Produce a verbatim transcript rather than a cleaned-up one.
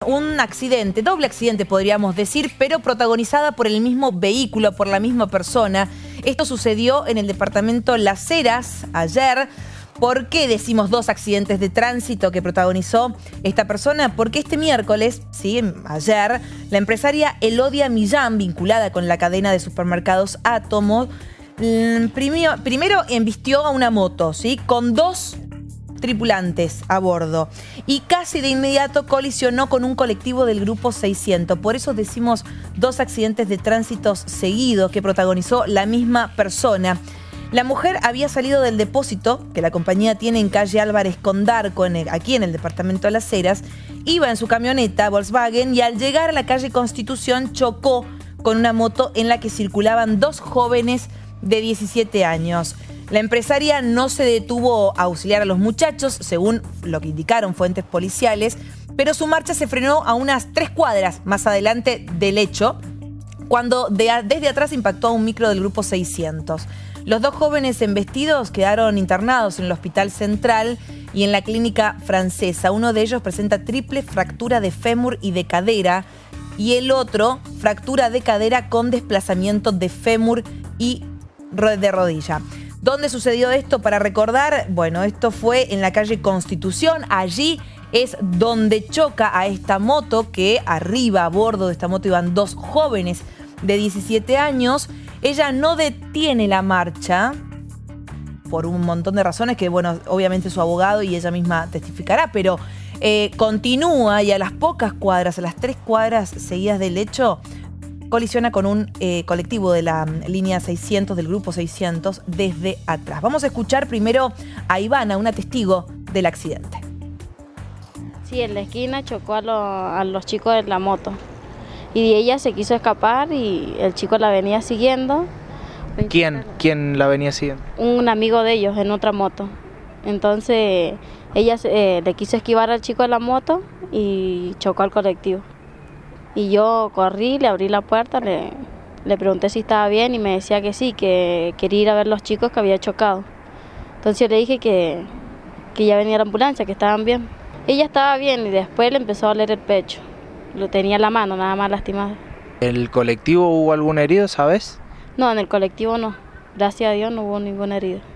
Un accidente, doble accidente podríamos decir, pero protagonizada por el mismo vehículo, por la misma persona. Esto sucedió en el departamento Las Heras ayer. ¿Por qué decimos dos accidentes de tránsito que protagonizó esta persona? Porque este miércoles, sí, ayer, la empresaria Elodia Millán, vinculada con la cadena de supermercados Átomo, primero, primero embistió a una moto, ¿sí?, con dos tripulantes a bordo y casi de inmediato colisionó con un colectivo del grupo seiscientos. Por eso decimos dos accidentes de tránsito seguidos que protagonizó la misma persona. La mujer había salido del depósito que la compañía tiene en calle Álvarez Condarco, en el, aquí en el departamento de Las Heras. Iba en su camioneta Volkswagen y al llegar a la calle Constitución chocó con una moto en la que circulaban dos jóvenes de diecisiete años. La empresaria no se detuvo a auxiliar a los muchachos, según lo que indicaron fuentes policiales, pero su marcha se frenó a unas tres cuadras más adelante del hecho, cuando de, desde atrás impactó a un micro del grupo seiscientos. Los dos jóvenes embestidos quedaron internados en el Hospital Central y en la Clínica Francesa. Uno de ellos presenta triple fractura de fémur y de cadera y el otro fractura de cadera con desplazamiento de fémur y de rodilla. ¿Dónde sucedió esto? Para recordar, bueno, esto fue en la calle Constitución. Allí es donde choca a esta moto, que arriba a bordo de esta moto iban dos jóvenes de diecisiete años. Ella no detiene la marcha por un montón de razones que, bueno, obviamente su abogado y ella misma testificará, pero eh, continúa y a las pocas cuadras, a las tres cuadras seguidas del hecho, colisiona con un eh, colectivo de la línea seiscientos, del grupo seiscientos, desde atrás. Vamos a escuchar primero a Ivana, una testigo del accidente. Sí, en la esquina chocó a, lo, a los chicos de la moto y ella se quiso escapar y el chico la venía siguiendo. ¿Quién? ¿Quién la venía siguiendo? Un amigo de ellos en otra moto. Entonces ella eh, le quiso esquivar al chico de la moto y chocó al colectivo. Y yo corrí, le abrí la puerta, le, le pregunté si estaba bien y me decía que sí, que quería ir a ver los chicos que había chocado. Entonces yo le dije que, que ya venía la ambulancia, que estaban bien. Ella estaba bien y después le empezó a doler el pecho. Lo tenía en la mano, nada más lastimado. ¿En el colectivo hubo algún herido, sabes? No, en el colectivo no. Gracias a Dios no hubo ningún herido.